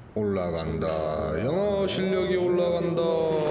올라간다. 영어 실력이 올라간다.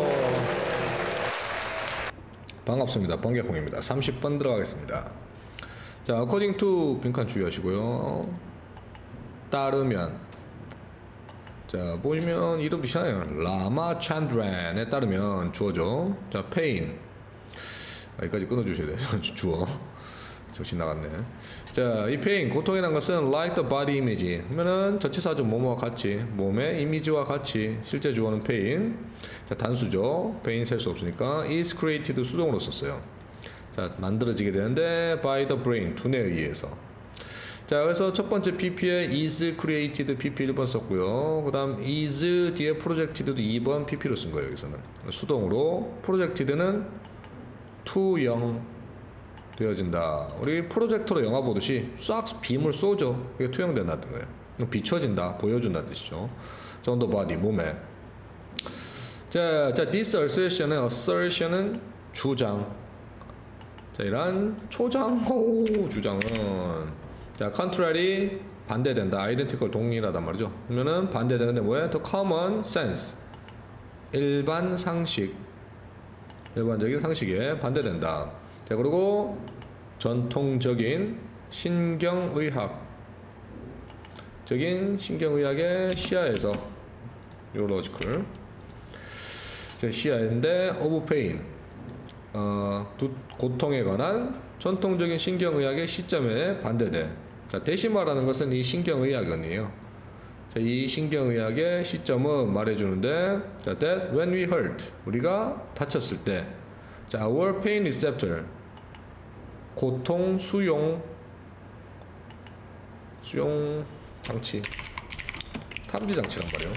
반갑습니다. 번개콩입니다. 30번 들어가겠습니다. 자, according to 빈칸 주의하시고요. 따르면, 자 보시면 이름 비슷하네요. 라마찬드란에 따르면 주어죠. 자, pain, 여기까지 끊어주셔야 돼요. 주어 정신 나갔네. 자, 이 pain, 고통이라는 것은 like the body image 하면은 전치사죠. 뭐뭐와 같이, 몸의 이미지와 같이. 실제 주어는 pain. 자, 단수죠. pain 셀 수 없으니까 is created 수동으로 썼어요. 자, 만들어지게 되는데 by the brain, 두뇌에 의해서. 자, 그래서 첫 번째 pp에 is created pp 1번 썼고요. 그 다음 is 뒤에 projected도 2번 pp로 쓴 거예요. 여기서는 수동으로. projected는 투영 되어진다. 우리 프로젝터로 영화 보듯이 싹 빔을 쏘죠. 이게 투영된다는 거예요. 비춰진다, 보여준다는 뜻이죠. 자, on the body, 몸에. 자, this assertion은 주장. 자, 이런 주장은, 자, contrary, 반대된다. identical, 동일하단 말이죠. 그러면은 반대되는데 뭐예요? the common sense, 일반 상식, 일반적인 상식에 반대된다. 자, 그리고 전통적인 신경의학적인 신경의학의 시야에서 neurological 시야인데 of pain, 고통에 관한 전통적인 신경의학의 시점에 반대돼. 자, 대신 말하는 것은 이 신경의학원이에요. 자, 이 신경의학의 시점은 말해주는데, 자, that when we hurt, 우리가 다쳤을 때, 자, our pain receptor, 고통 수용 장치, 탐지 장치란 말이에요.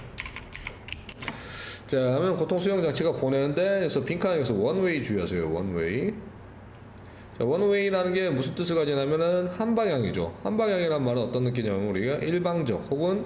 자, 하면 고통 수용 장치가 보내는데, 그래서 빈칸에서 one way 주의하세요. one way. 자, one way라는 게 무슨 뜻을 가지냐면은 한 방향이죠. 한 방향이란 말은 어떤 느낌이냐면 우리가 일방적 혹은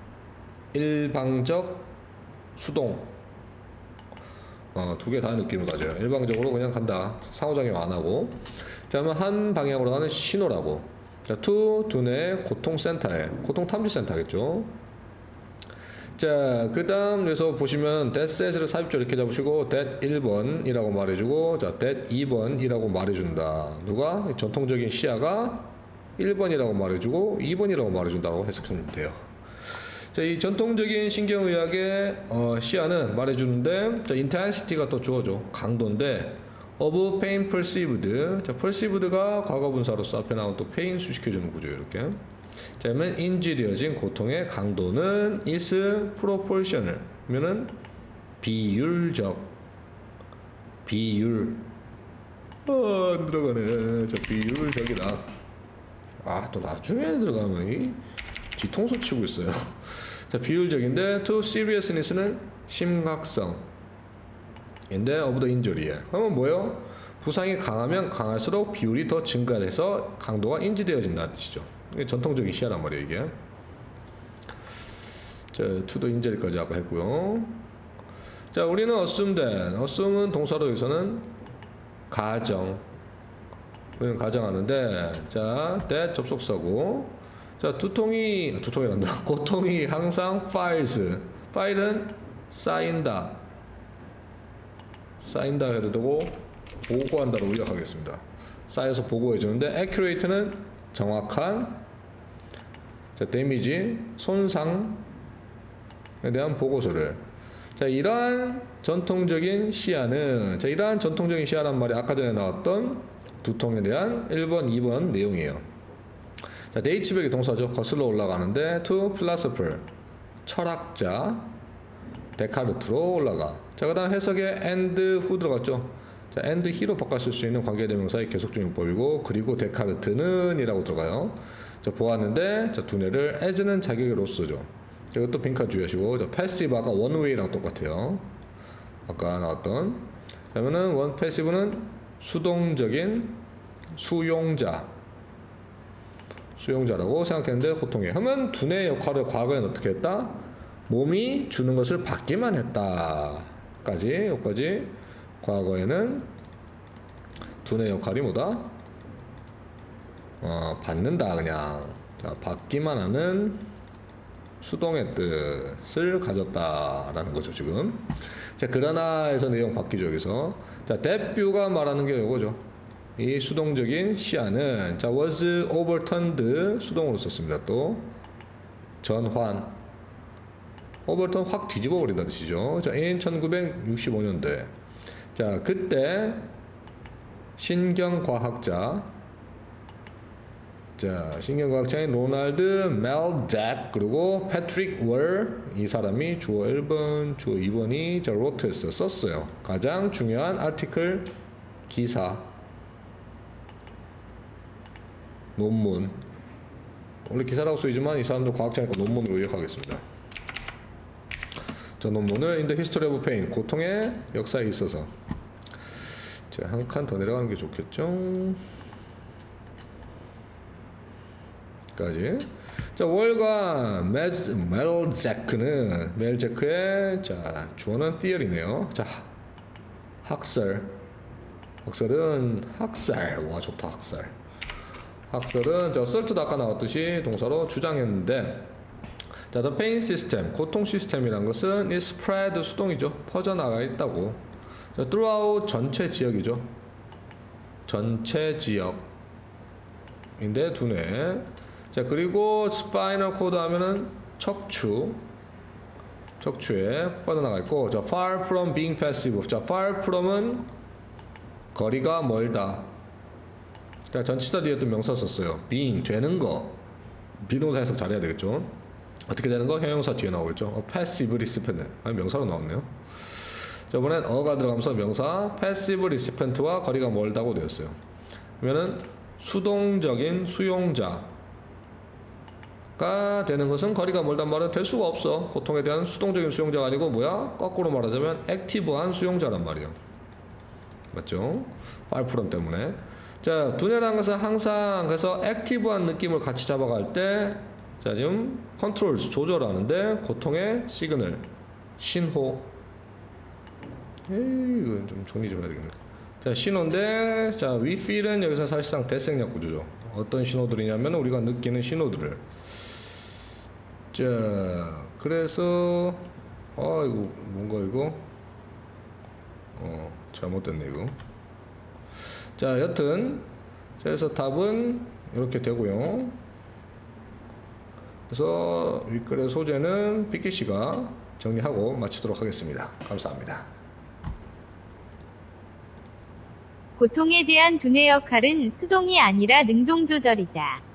일방적 수동, 두 개 다 느낌을 가져요. 일방적으로 그냥 간다, 상호작용 안 하고. 자, 그러면 한 방향으로 가는 신호라고. 자, 두뇌 고통센터에, 고통탐지센터겠죠. 자, 그 다음 그래서 보시면 that says를 삽입조 이렇게 잡으시고 that 1번이라고 말해주고, 자, that 2번이라고 말해준다. 누가? 전통적인 시야가 1번이라고 말해주고 2번이라고 말해준다고 해석하면 돼요. 자, 이 전통적인 신경의학의 시야는 말해주는데, 자, intensity가 또 주어져. 강도인데 of pain perceived. 자, perceived가 과거분사로서 앞에 나온 또 pain 수식해주는 구조예요. 이렇게. 자, 그러면 인지되어진 고통의 강도는 is proportional. 그러면은 비율적. 비율. 안 들어가네. 자, 비율적이다. 또 나중에 들어가면 이 뒤통수 치고 있어요. 자, 비율적인데 to seriousness는 심각성 인데 of the injury에. 그러면 뭐예요? 부상이 강하면 강할수록 비율이 더 증가해서 강도가 인지되어진다는 뜻이죠. 이게 전통적인 시야란 말이에요, 이게. 자, to the injury까지 아까 했고요. 자, 우리는 assume은 동사로 여기서는 가정. 우리는 가정하는데, 자, that 접속사고. 자, 두통이란다. 고통이 항상 files. 파일은 쌓인다. 쌓인다 해도 되고, 보고한다로 의역하겠습니다. 쌓여서 보고해주는데, accurate는 정확한, 자, 데미지, 손상에 대한 보고서를. 자, 이러한 전통적인 시야는, 자, 이러한 전통적인 시야란 말이 아까 전에 나왔던 두통에 대한 1번, 2번 내용이에요. 자, H벽의 동사죠. 거슬러 올라가는데 to philosopher, 철학자 데카르트로 올라가. 자, 그 다음 해석에 and who 들어갔죠. 자, and he로 바꿨을 수 있는 관계대명사의 계속적용법이고, 그리고 데카르트는 이라고 들어가요. 자, 보았는데, 자, 두뇌를 as는 자격으로서죠. 자, 이것도 빈칸 주의하시고, 자, passive 아까 one way랑 똑같아요. 아까 나왔던. 자, 그러면은 one passive는 수동적인 수용자라고 생각했는데 고통이에요. 그러면 두뇌의 역할을 과거에는 어떻게 했다? 몸이 주는 것을 받기만 했다. 여기까지. 과거에는 두뇌 역할이 뭐다? 받는다, 그냥. 자, 받기만 하는 수동의 뜻을 가졌다라는 거죠 지금. 자 그러나에서 내용 바뀌죠 여기서. 자 that view가 말하는 게 이거죠. 이 수동적인 시야는 자 was overturned 수동으로 썼습니다. 또 전환 overturn 확 뒤집어 버린다는 뜻이죠. 자 in 1965년도에 자 그때 신경과학자인 로널드 멜잭 그리고 패트릭 월 이 사람이 주어 1번 주어 2번이 자 로트에서 썼어요. 가장 중요한 아티클 기사 논문 원래 기사라고 쓰이지만 이 사람도 과학자니까 논문으로 요약하겠습니다. 자 논문을 In the History of Pain 고통의 역사에 있어서 자 한 칸 더 내려가는 게 좋겠죠. 까지. 자 월과 멜제크의 자 주어는 theory네요. 자 학설은 학살 와 좋다 학살. 학설은 저 assert도 아까 나왔듯이 동사로 주장했는데 자 the pain system 고통 시스템이란 것은 is spread 수동이죠. 퍼져나가 있다고. 자 throughout 전체 지역이죠. 전체 지역인데 두뇌. 자 그리고 스파이널 코드 하면은 척추에 뻗어나가 있고 자 far from being passive 자 far from은 거리가 멀다. 자 전치사 뒤에 또 명사 썼어요. being 되는 거 비동사 해석 잘해야 되겠죠. 어떻게 되는 거 형용사 뒤에 나오겠죠. passive recipient 아니 명사로 나왔네요. 자 이번엔 어가 들어가면서 명사 passive recipient와 거리가 멀다고 되었어요. 그러면은 수동적인 수용자 가 되는 것은 거리가 멀단 말은 될 수가 없어. 고통에 대한 수동적인 수용자가 아니고 뭐야? 거꾸로 말하자면 액티브한 수용자란 말이에요. 맞죠? 팔프롬 때문에. 자 두뇌라는 것은 항상 그래서 액티브한 느낌을 같이 잡아갈 때 자 지금 컨트롤 조절하는데 고통의 시그널 신호 이거 좀 정리 좀 해야 되겠네. 자 신호인데 자 we feel은 여기서 사실상 대생략 구조죠. 어떤 신호들이냐면 우리가 느끼는 신호들을 자 그래서 이거 뭔가 이거 잘못됐네 이거. 자 여튼 그래서 답은 이렇게 되고요. 그래서 윗글의 소재는 삐끼씨가 정리하고 마치도록 하겠습니다. 감사합니다. 고통에 대한 두뇌 역할은 수동이 아니라 능동 조절이다.